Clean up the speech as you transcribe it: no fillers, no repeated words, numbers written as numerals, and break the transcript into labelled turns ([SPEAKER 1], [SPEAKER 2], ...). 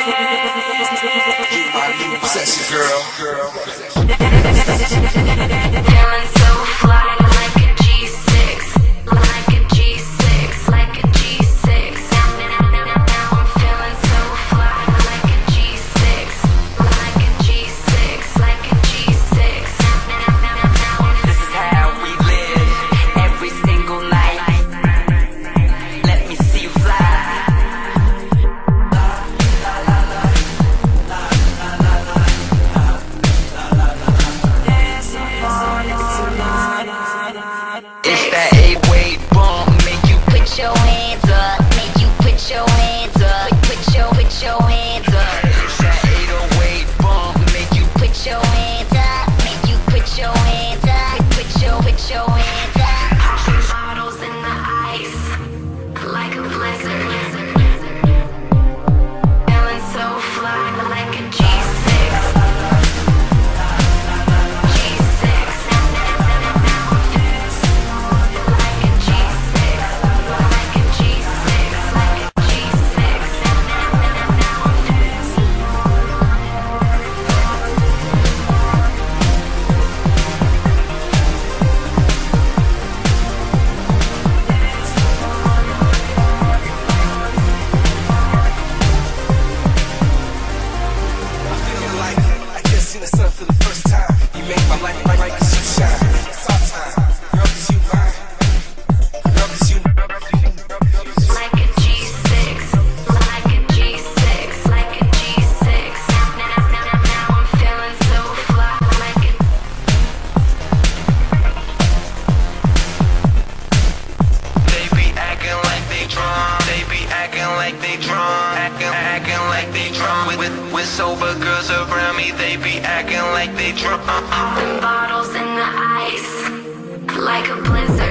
[SPEAKER 1] My new obsession, girl.
[SPEAKER 2] Feeling so fly like a G6, like a G6, like a G6. Now I'm feeling so fly like a G6, like a G6, like a G6.
[SPEAKER 3] This is how we live every single night. Let me see you fly. It's that 8-way bump, make you put your hands up, make you put your hands up, put your hands up. It's that 808 bump, make you put your hands up, make you put your hands up, put your hands up.
[SPEAKER 2] Popping bottles in the ice like a blizzard. Feeling so fly like a G6.
[SPEAKER 1] The sun for the first time. You make my life bright cause you shine. It's our time. Girl, cause you mine. Girl, cause you
[SPEAKER 2] Like a G6, like a G6, like a G6. Now I'm feeling so fly like a
[SPEAKER 4] They be acting like they drunk. They be acting like they drunk. Acting like they drunk. With sober girls around me, they be acting like they drunk.
[SPEAKER 2] popping bottles in the ice like a blizzard.